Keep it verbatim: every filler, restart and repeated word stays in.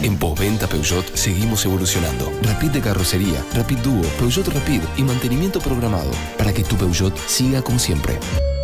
En Postventa Peugeot seguimos evolucionando. Rapid de carrocería, Rapid Duo, Peugeot Rapid y mantenimiento programado para que tu Peugeot siga como siempre.